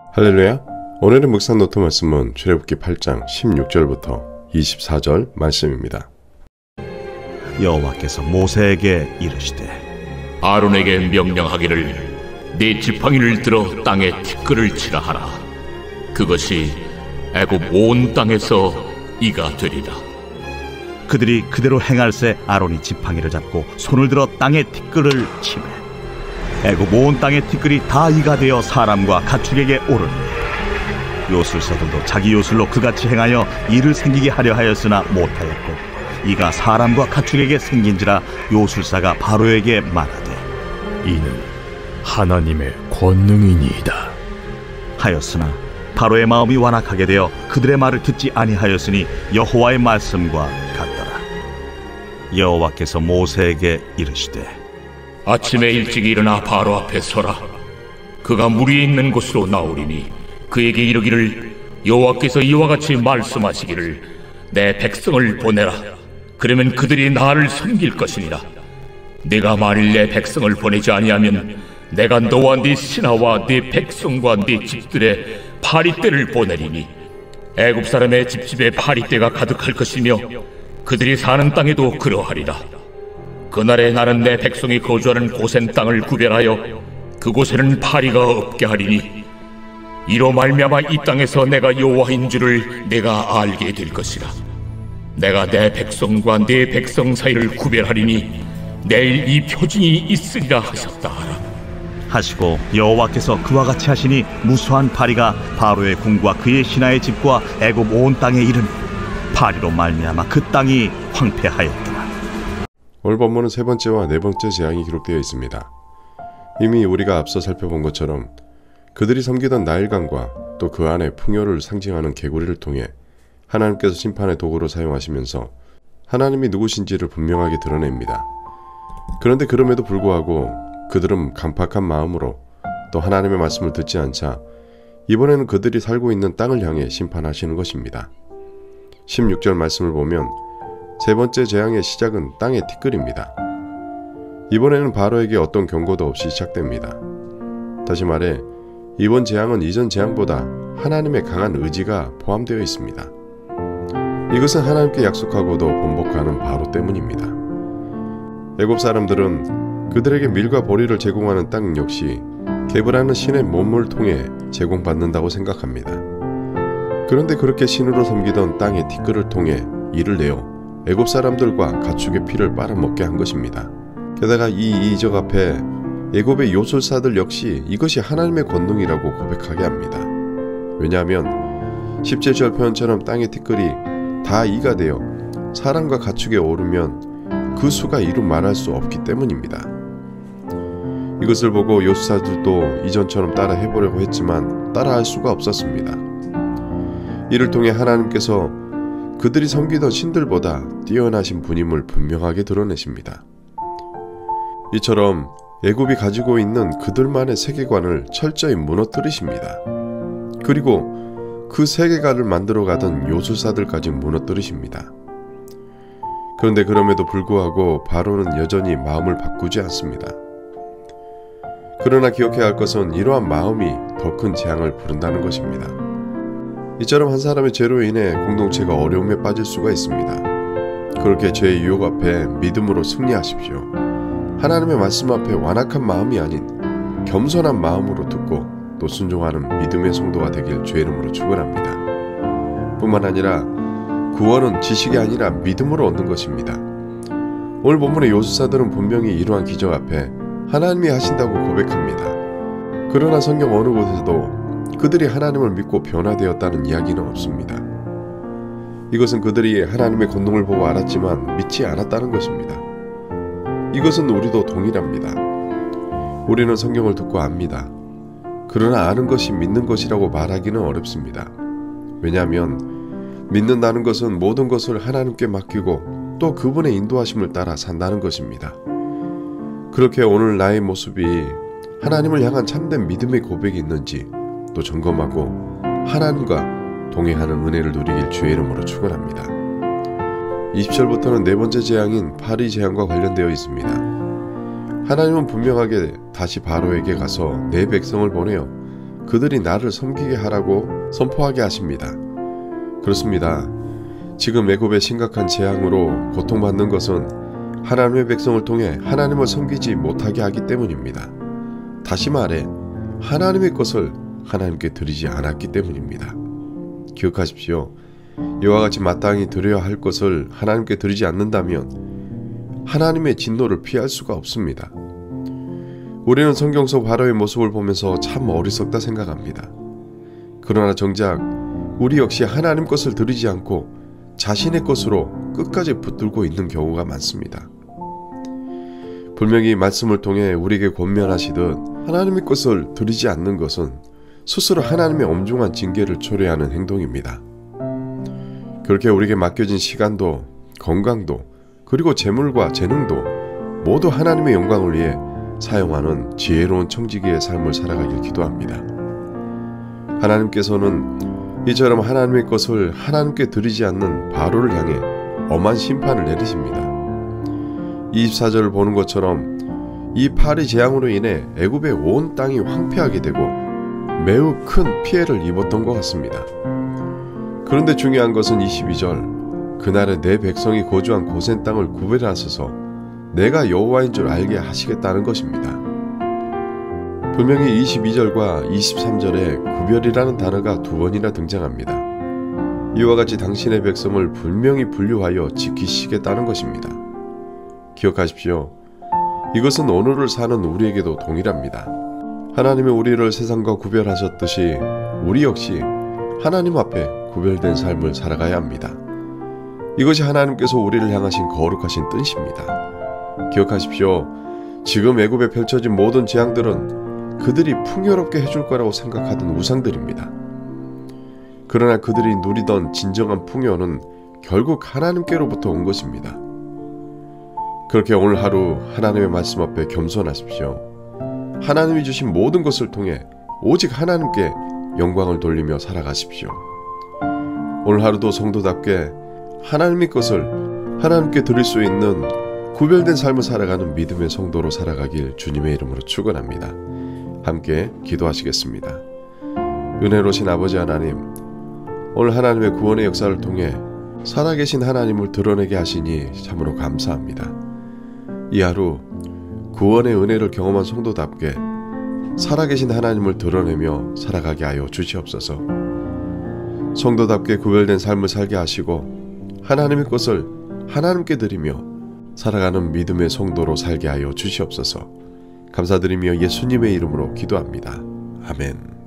할렐루야. 오늘의 묵상 노트 말씀은 출애굽기 8장 16절부터 24절 말씀입니다. 여호와께서 모세에게 이르시되 아론에게 명령하기를 네 지팡이를 들어 땅에 티끌을 치라 하라. 그것이 애굽 온 땅에서 이가 되리라. 그들이 그대로 행할세 아론이 지팡이를 잡고 손을 들어 땅에 티끌을 치매 애굽 온 땅의 티끌이 다 이가 되어 사람과 가축에게 오르니 요술사들도 자기 요술로 그같이 행하여 이를 생기게 하려 하였으나 못하였고 이가 사람과 가축에게 생긴지라 요술사가 바로에게 말하되 이는 하나님의 권능이니이다 하였으나 바로의 마음이 완악하게 되어 그들의 말을 듣지 아니하였으니 여호와의 말씀과 같더라. 여호와께서 모세에게 이르시되 아침에 일찍 일어나 바로 앞에 서라. 그가 물이 있는 곳으로 나오리니 그에게 이르기를 여호와께서 이와 같이 말씀하시기를 내 백성을 보내라. 그러면 그들이 나를 섬길 것이니라. 내가 만일 내 백성을 보내지 아니하면 내가 너와 네 신하와 네 백성과 네 집들의 파리떼를 보내리니 애굽 사람의 집집에 파리떼가 가득할 것이며 그들이 사는 땅에도 그러하리라. 그날에 나는 내 백성이 거주하는 고센 땅을 구별하여 그곳에는 파리가 없게 하리니 이로 말미암아 이 땅에서 내가 여호와인 줄을 내가 알게 될 것이라. 내가 내 백성과 네 백성 사이를 구별하리니 내일 이 표징이 있으리라 하셨다 하라. 하시고 여호와께서 그와 같이 하시니 무수한 파리가 바로의 궁과 그의 신하의 집과 애굽 온 땅에 이르니 파리로 말미암아 그 땅이 황폐하였더라. 오늘 본문은 세 번째와 네 번째 재앙이 기록되어 있습니다. 이미 우리가 앞서 살펴본 것처럼 그들이 섬기던 나일강과 또 그 안에 풍요를 상징하는 개구리를 통해 하나님께서 심판의 도구로 사용하시면서 하나님이 누구신지를 분명하게 드러냅니다. 그런데 그럼에도 불구하고 그들은 강팍한 마음으로 또 하나님의 말씀을 듣지 않자 이번에는 그들이 살고 있는 땅을 향해 심판하시는 것입니다. 16절 말씀을 보면 세 번째 재앙의 시작은 땅의 티끌입니다. 이번에는 바로에게 어떤 경고도 없이 시작됩니다. 다시 말해 이번 재앙은 이전 재앙보다 하나님의 강한 의지가 포함되어 있습니다. 이것은 하나님께 약속하고도 번복하는 바로 때문입니다. 애굽 사람들은 그들에게 밀과 보리를 제공하는 땅 역시 게브라는 신의 몸을 통해 제공받는다고 생각합니다. 그런데 그렇게 신으로 섬기던 땅의 티끌을 통해 이를 내어 애굽 사람들과 가축의 피를 빨아먹게 한 것입니다. 게다가 이 이적 앞에 애굽의 요술사들 역시 이것이 하나님의 권능이라고 고백하게 합니다. 왜냐하면 17절 표현처럼 땅의 티끌이 다 이가 되어 사람과 가축에 오르면 그 수가 이루 말할 수 없기 때문입니다. 이것을 보고 요술사들도 이전처럼 따라 해보려고 했지만 따라할 수가 없었습니다. 이를 통해 하나님께서 그들이 섬기던 신들보다 뛰어나신 분임을 분명하게 드러내십니다. 이처럼 애굽이 가지고 있는 그들만의 세계관을 철저히 무너뜨리십니다. 그리고 그 세계관을 만들어가던 요술사들까지 무너뜨리십니다. 그런데 그럼에도 불구하고 바로는 여전히 마음을 바꾸지 않습니다. 그러나 기억해야 할 것은 이러한 마음이 더 큰 재앙을 부른다는 것입니다. 이처럼 한 사람의 죄로 인해 공동체가 어려움에 빠질 수가 있습니다. 그렇게 죄의 유혹 앞에 믿음으로 승리하십시오. 하나님의 말씀 앞에 완악한 마음이 아닌 겸손한 마음으로 듣고 또 순종하는 믿음의 성도가 되길 주의 이름으로 축원합니다. 뿐만 아니라 구원은 지식이 아니라 믿음으로 얻는 것입니다. 오늘 본문의 요술사들은 분명히 이러한 기적 앞에 하나님이 하신다고 고백합니다. 그러나 성경 어느 곳에서도 그들이 하나님을 믿고 변화되었다는 이야기는 없습니다. 이것은 그들이 하나님의 권능을 보고 알았지만 믿지 않았다는 것입니다. 이것은 우리도 동일합니다. 우리는 성경을 듣고 압니다. 그러나 아는 것이 믿는 것이라고 말하기는 어렵습니다. 왜냐하면 믿는다는 것은 모든 것을 하나님께 맡기고 또 그분의 인도하심을 따라 산다는 것입니다. 그렇게 오늘 나의 모습이 하나님을 향한 참된 믿음의 고백이 있는지 또 점검하고 하나님과 동행하는 은혜를 누리길 주의 이름으로 축원합니다. 20절부터는 네 번째 재앙인 파리 재앙과 관련되어 있습니다. 하나님은 분명하게 다시 바로에게 가서 내 백성을 보내어 그들이 나를 섬기게 하라고 선포하게 하십니다. 그렇습니다. 지금 애굽의 심각한 재앙으로 고통받는 것은 하나님의 백성을 통해 하나님을 섬기지 못하게 하기 때문입니다. 다시 말해 하나님의 것을 하나님께 드리지 않았기 때문입니다. 기억하십시오. 이와 같이 마땅히 드려야 할 것을 하나님께 드리지 않는다면 하나님의 진노를 피할 수가 없습니다. 우리는 성경 속 바로의 모습을 보면서 참 어리석다 생각합니다. 그러나 정작 우리 역시 하나님 것을 드리지 않고 자신의 것으로 끝까지 붙들고 있는 경우가 많습니다. 분명히 말씀을 통해 우리에게 권면하시듯 하나님의 것을 드리지 않는 것은 스스로 하나님의 엄중한 징계를 초래하는 행동입니다. 그렇게 우리에게 맡겨진 시간도 건강도 그리고 재물과 재능도 모두 하나님의 영광을 위해 사용하는 지혜로운 청지기의 삶을 살아가길 기도합니다. 하나님께서는 이처럼 하나님의 것을 하나님께 드리지 않는 바로를 향해 엄한 심판을 내리십니다. 24절을 보는 것처럼 이 파리 재앙으로 인해 애굽의 온 땅이 황폐하게 되고 매우 큰 피해를 입었던 것 같습니다. 그런데 중요한 것은 22절, 그날에 내 백성이 거주한 고센 땅을 구별하셔서 내가 여호와인 줄 알게 하시겠다는 것입니다. 분명히 22절과 23절에 구별이라는 단어가 두 번이나 등장합니다. 이와 같이 당신의 백성을 분명히 분류하여 지키시겠다는 것입니다. 기억하십시오. 이것은 오늘을 사는 우리에게도 동일합니다. 하나님이 우리를 세상과 구별하셨듯이 우리 역시 하나님 앞에 구별된 삶을 살아가야 합니다. 이것이 하나님께서 우리를 향하신 거룩하신 뜻입니다. 기억하십시오. 지금 애굽에 펼쳐진 모든 재앙들은 그들이 풍요롭게 해줄 거라고 생각하던 우상들입니다. 그러나 그들이 누리던 진정한 풍요는 결국 하나님께로부터 온 것입니다. 그렇게 오늘 하루 하나님의 말씀 앞에 겸손하십시오. 하나님이 주신 모든 것을 통해 오직 하나님께 영광을 돌리며 살아가십시오. 오늘 하루도 성도답게 하나님의 것을 하나님께 드릴 수 있는 구별된 삶을 살아가는 믿음의 성도로 살아가길 주님의 이름으로 축원합니다. 함께 기도하시겠습니다. 은혜로우신 아버지 하나님, 오늘 하나님의 구원의 역사를 통해 살아계신 하나님을 드러내게 하시니 참으로 감사합니다. 이 하루 구원의 은혜를 경험한 성도답게 살아계신 하나님을 드러내며 살아가게 하여 주시옵소서. 성도답게 구별된 삶을 살게 하시고 하나님의 것을 하나님께 드리며 살아가는 믿음의 성도로 살게 하여 주시옵소서. 감사드리며 예수님의 이름으로 기도합니다. 아멘.